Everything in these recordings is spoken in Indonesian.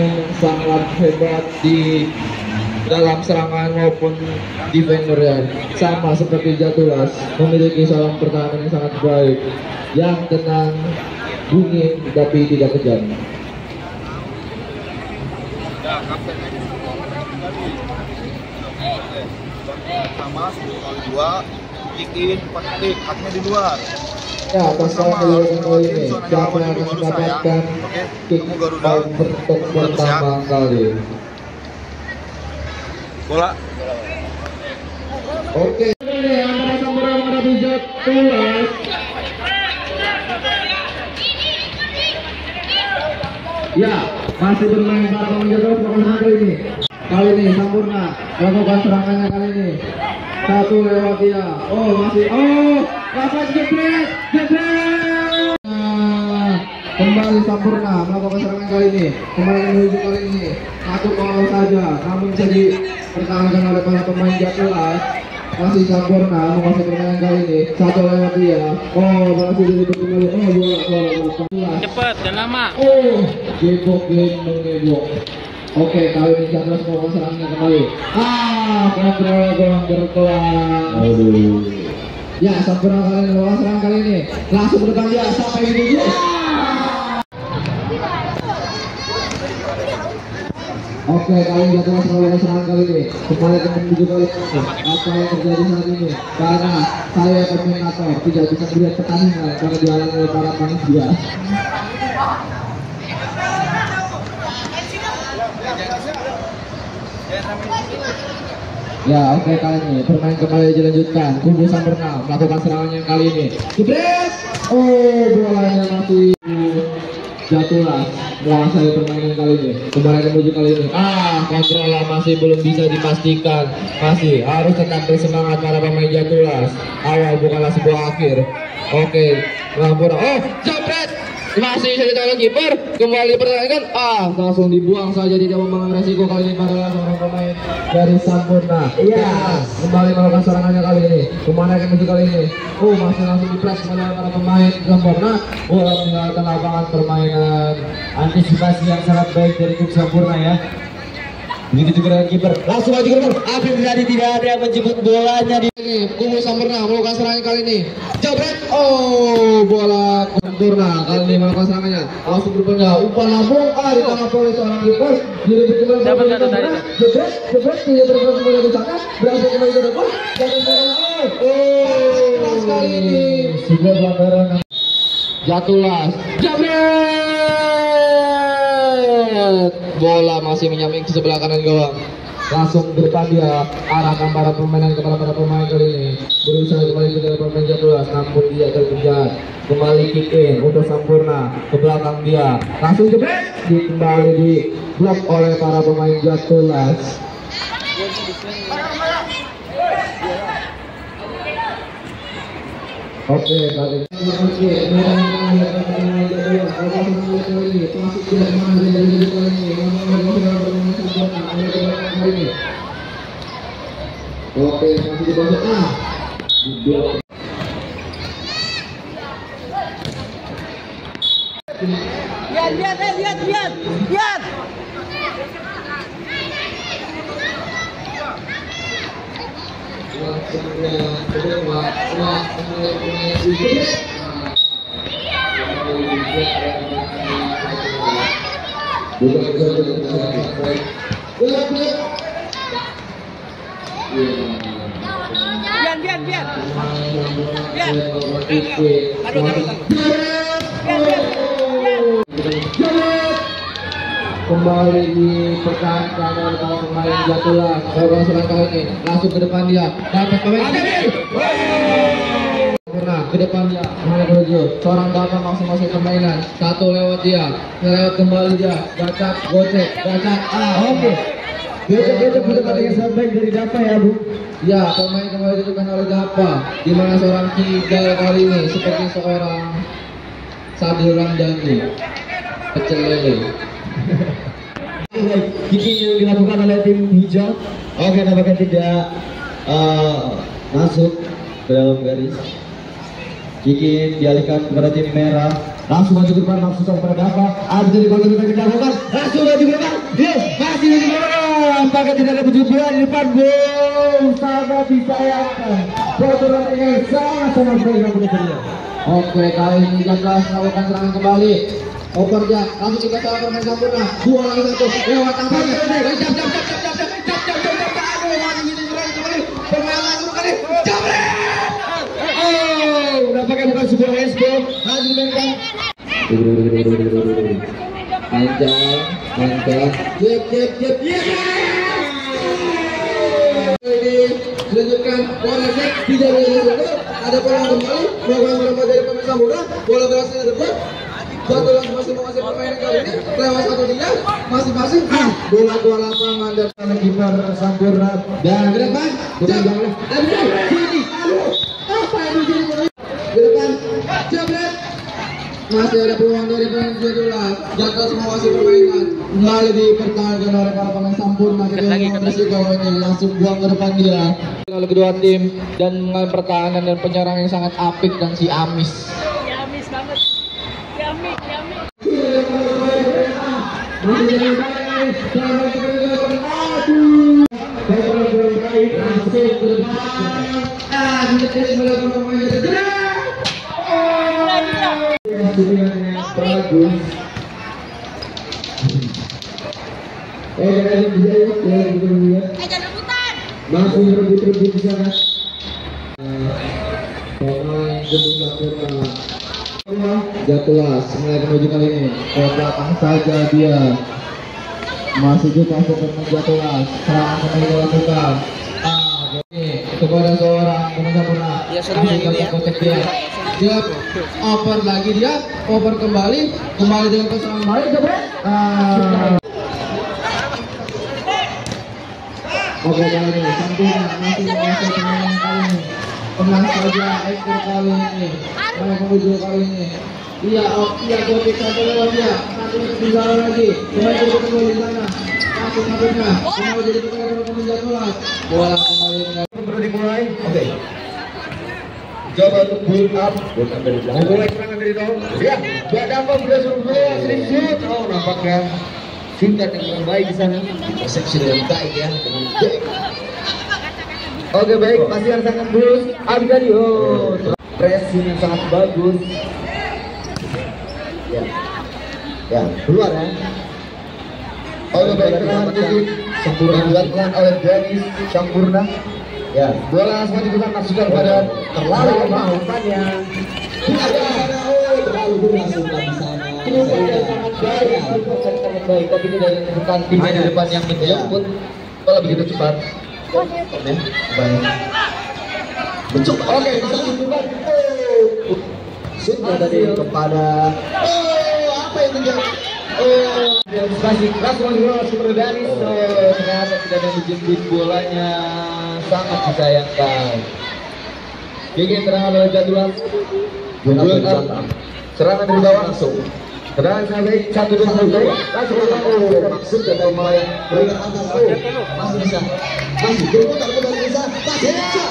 pemain yang sangat hebat di dalam serangan maupun defender ya. Sama seperti Jatulas, memiliki seorang pertahanan yang sangat baik, yang tenang, dingin tapi tidak kejam. Sama 10 kali 2, kick-in, petik, haknya di luar. Ya, pasangan kedua kali ini siapa yang akan mendapatkan kick out pertama kali? Bola. Oke, ini antara Sampurna menghadapi Jatulas. Ya, masih bermain para pemain Jatulas melakukan kali ini. Kali ini Sampurna melakukan serangannya kali ini. Satu lewat dia. Oh, masih. Oh, dapat jebret. Kembali Sampurna melakukan serangan kali ini. Kembali menuju kali ini. Satu gol saja, namun jadi pertahankan oleh para pemain Jatulas. Masih Sampurna menguasai permainan kali ini. Satu lewat dia. Oh, masih diliput kembali. Oh, bola. Cepat dan lama. Oh, gebok. Oke, kali ini Jatulas melakukan serangannya kembali. Kontrol gol berkelar. Aduh. Ya, Sampurna kali ini melakukan serangan kali ini. Langsung ke depan dia sampai di ujung. Oke, kali ini Jatulas melakukan serangan kali ini. Kembali ke menuju kali ini. Apa yang terjadi saat ini? Karena saya komentator tidak bisa melihat pertandingan karena dihalangi oleh para panitia. Ya, oke, kali ini permain kembali dilanjutkan. Kubu Sampurna melakukan serangannya kali ini. Jebret! Oh, bolanya masih Jatulas menguasai permainan kali ini. Kembali menuju kali ini. Kontrol masih belum bisa dipastikan. Masih harus tetap bersemangat para pemain Jatulas. Awal bukanlah sebuah akhir. Oke, Sampurna. Oh, jebret! Masih bisa ditolong kiper. Kembali pertandingan. Langsung dibuang saja, tidak membangun resiko kali ini para seorang pemain dari Sampurna. Iya, kembali melakukan serangannya kali ini. Kemana akan menuju kali ini? Oh, masih langsung dipres oleh para pemain Sampurna. Bola meninggalkan lapangan permainan. Antisipasi yang sangat baik dari tim Sampurna ya. Begitu juga dengan kiper. Langsung aja kiper. Apa yang terjadi? Tidak ada yang menjemput bolanya di Kubu Sampurna melakukan serangan kali ini. Jebret. Oh, bola Sampurna kali ini melakukan serangannya. Langsung berpindah. Umpan lambung. Ditangkap oleh seorang kiper. Direbut kembali. Dapat kartu tadi. Jebret. Tidak bergerak kembali di sana. Berhasil kembali ke depan. Kali ini sebuah pelanggaran. Jatulas. Jebret. Bola masih menyamping ke sebelah kanan gawang. Langsung ke depan dia, arahkan para permainan kepada para pemain kali ini. Berusaha kembali ke dalam pemain Jatulas, namun dia terkejar. Kembali kick in untuk Sampurna ke belakang dia. Langsung jebret, kembali di blok oleh para pemain Jatulas. Oke, kali ini oke, masih di bawah. Lihat. Kembali dipertahankan oleh pemain Jatulas. Melakukan serangan kali ini, langsung ke depan dia. Dapat pemain Sampurna ke depan dia. Kembali menuju seorang dapat masing-masing permainan. Satu lewat dia, lewat kembali dia. Gacak, gocek. Oke. Gocek mendapatkan sampai dari Dapa ya Bu. Ya, pemain kembali ditentukan oleh Dapa. Di mana seorang Kigal kali ini seperti seorang Sadil Ramdhani. Pecel lele. Kicking yang dilakukan oleh tim hijau. Oke, nampaknya tidak masuk ke dalam garis. Kicking dialihkan kepada tim merah. Langsung maju ke depan, langsung kepada apa? Ada dari gol kita lakukan. Langsung maju ke depan. Masih maju ke depan. Apakah tidak ada perjumpaan di depan? Sangat disayangkan. Pertandingan yang sangat baik yang benar. Oke, kali ini Jatlas melakukan serangan kembali. Opernya langsung dikasih oleh pemain Sampurna. 2-1 lewat tampaknya. Aduh, masih bisa serang kembali. Pemain langsung kali. Jabret. Nampaknya bukan sebuah respo. Harus dimainkan. Lancar. Jep. Ini dilanjutkan bola set tidak boleh ada bola kembali melakukan serangan dari pemain Sampurna. Bola berhasil direbut. Jatuh masing-masing pemain kali ini lewat satu dia masing-masing bola dua lapangan dan Kiper Sampurna dan ke depan sini apa yang terjadi ke depan jebret masih ada peluang dari pemain Jatuh Jatuh masih permainan kembali dipertahankan oleh para pemain Sampurna risiko ini langsung buang ke depan dia oleh kedua tim dan mengalami pertahanan dan penyerang yang sangat apik dan si Amis banget. Yummy. Jangan rebutan. Masih rebut di sana. Pemain gedung Sampurna Jatulas mulai menuju kali ini ke belakang saja dia masih juga pemain Jatulas serangan kembali dilakukan kepada seorang pemain Sampurna dia over lagi dia over kembali dengan keserangan balik oke kali ini Sampurna masih menguasai permainan kali ini tenang saja ekor kali ini menuju kali ini iya Gotik satu lewat dia satu bisa lagi pemain kembali di sana masuk satunya kembali jadi pemain Jatulas bola kembali perlu dimulai. Oke. Coba untuk build up dari belakang. Bola serangan dari Tom. Ya, buat apa sudah suruh sedikit. Oh, nampaknya Sinta dengan baik di sana. Persepsi dengan baik ya, dengan baik. Oke baik, pasti yang sangat bagus. Abgadio, pressing yang sangat bagus. Ya, keluar ya. Oke baik, serangan titik Sampurna dilakukan oleh Dennis Sampurna. Ya, bola langsung digunakan masukkan pada terlalu lemah umpannya. Terlalu berhasil di sana. Sangat baik, tapi tidak menemukan tim di depan yang menjemput. Kalau begitu cepat. Baik. Mencoba. Oke, masuk cepat. Sudah tadi kepada. Apa yang terjadi? Langsung kepada Danis. Ternyata tidak ada dijemput bolanya. Sangat disayangkan. Gigi serangan oleh Jatulas. Serangan dari bawah langsung. Serangan sampai 1-2 langsung maksud dan mulai berikan atas. Masih bisa. Masih berputar kembali bisa. Masih bisa.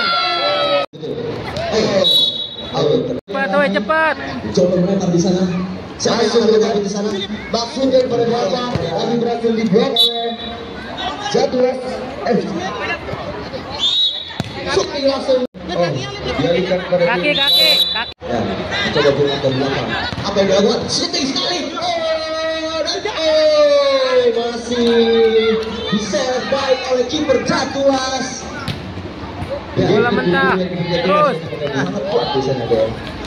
Cepat. Coba melempar di sana. Siapa yang melempar di sana? Maksudnya pada bawah, tapi berhasil diblok oleh Jatulas. Shooting langsung. Dialihkan pada Kaki. Ya, coba pulang ke belakang. Apa yang dilakukan? Shooting sekali. Masih bisa baik oleh kiper Jatulas. Bola mentah. Terus. Sangat kuat di sana deh.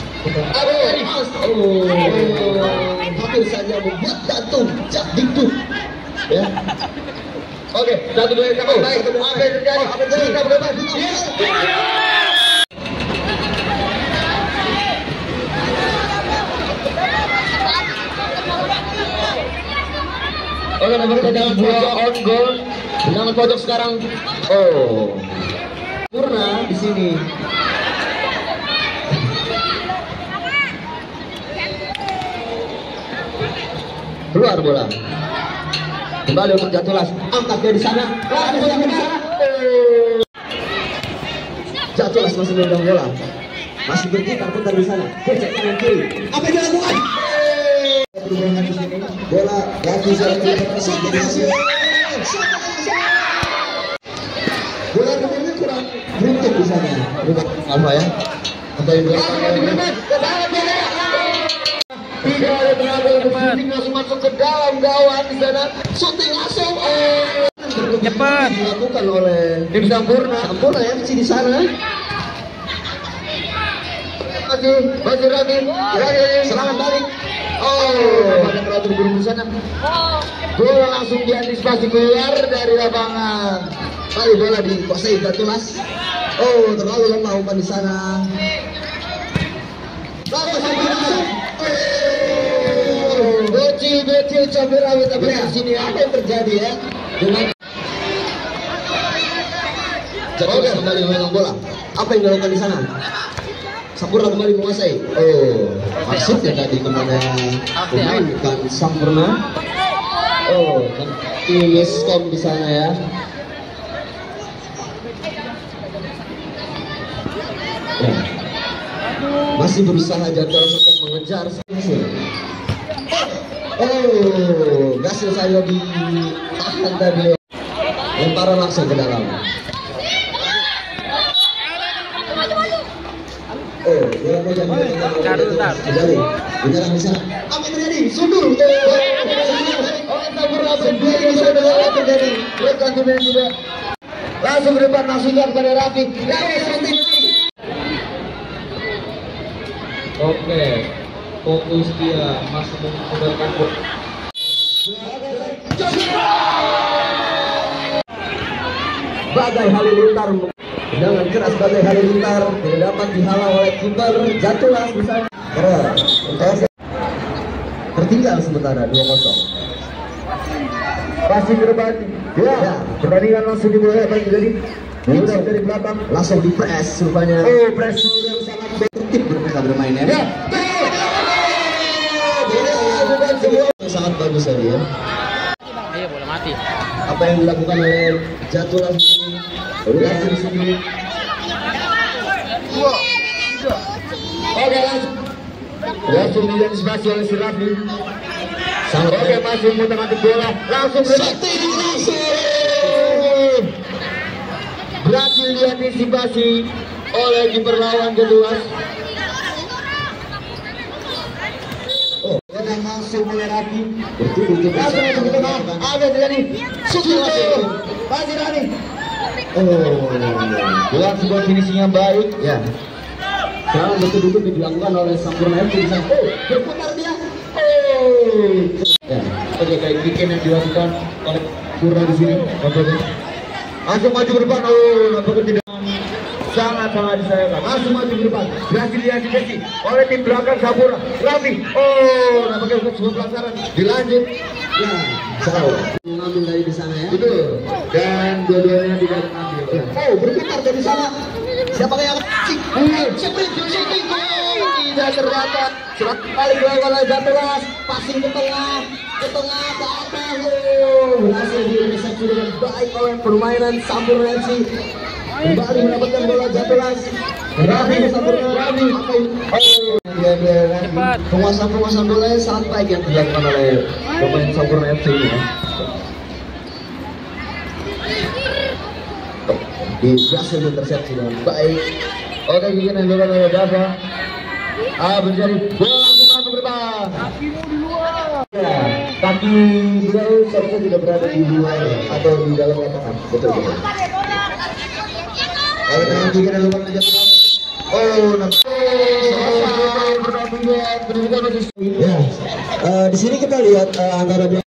Hampir saja membuat jantung jatuh. Ya. Oke, 1-2 kamu baik. Apa yang terjadi? Oke, nomor tendangan pojok on goal. Tendangan pojok sekarang. Oh. Purna di sini. Keluar bola. Kembali untuk Jatulas. Angkat dia di sana. Jatulas masih memegang bola. Masih berputar di sana. Kocek kanan kiri. Apa yang dilakukan? Perubahan di sini. Bola lagi jalan ke atas. Bola kemudian kurang beruntung di sana. Apa ya? Apa yang dilakukan? Tidak ada tenaga shooting langsung masuk ke dalam gawang di sana. Shooting langsung. Cepat Dilakukan oleh tim Sampurna. Sampurna FC di sana. Masih Rani, serangan balik. Oh, ada teratur burung di sana. Bola langsung diantisipasi keluar dari lapangan. Kali bola dikuasai Jatulas. Oh, terlalu lemah umpan di sana. Bocil cabai rawit tapi di sini apa yang terjadi ya? Dengan Jatulas kembali memegang bola. Apa yang dilakukan di sana? Sampurna kembali menguasai. Oh, maksudnya tadi kepada pemain kan Sampurna. Oh, ini miskom di sana ya. Masih berusaha Jatulas untuk mengejar Gassil. Oh, Gassil saya ditahan tadi. Lemparan langsung ke dalam. Oh, bola pojok terjadi. Menyerang di sana. Apa terjadi? Sundul. Oh, Sampurna berdiri di sana terjadi. Rekan kemudian juga langsung ke depan langsung kepada Raffi. Oke, fokus dia masih menggunakan bola. Bagai Halilintar, tendangan keras Bagai Halilintar tidak dapat dihalau oleh kiper Jatulas di sana. Tertinggal sementara 2-0. Passing ke depan. Ya, pertandingan langsung dimulai apa yang terjadi? Mudah dari belakang langsung di press rupanya. Oh, press yang sangat tertib mereka bermain ya. Sangat bagus tadi ya. Ayo bola mati. Apa yang dilakukan oleh Jatulas ini? Berhasil di sini. Oke, langsung diantisipasi oleh si Raffi. Oke, masih muter-muter bola. Langsung berhasil diantisipasi oleh kiper lawan Jatulas. Oh, dan langsung oleh Raffi. Langsung ke tengah. Ada terjadi. Masih Raffi. Oh, buat sebuah finishing yang baik. Ya. Sekarang betul-betul dilakukan oleh Sampurna FC di sana. Oh, berputar dia. Oh. Ya. Oke, kayak bikin yang dilakukan oleh Purna di sini. Langsung maju ke depan. Oh, nampaknya tidak sangat disayangkan. Langsung maju ke depan. Berhasil diantisipasi oleh tim belakang Sampurna. Raffi. Oh, nampaknya untuk sebuah pelaksanaan. Dilanjut. Ya, jauh. Mengambil dari di sana ya. Betul. Dan dua-duanya tidak mengambil. Ya. Oh, berputar dari sana. Siapa yang cik? Tidak terdapat. Surat kali dilakukan oleh Jatulas. Passing ke tengah, ke atas. Oh, berhasil diresepsi dengan baik oleh permainan Sampurna FC. Kembali mendapatkan bola Jatulas. Raffi Sampurna. Raffi. Cepat. Penguasaan bolanya sangat baik yang dilakukan oleh pemain Sampurna FC ini. Berhasil mengintersepsi dengan baik. Oke, gigi yang dilakukan oleh Dava. Berjadi bola langsung masuk ke depan. Ya, kaki beliau seharusnya tidak berada di luar atau di dalam lapangan. Betul. Kalau dengan gigi yang dilakukan oleh Jatulas. Oh, di sini kita lihat antara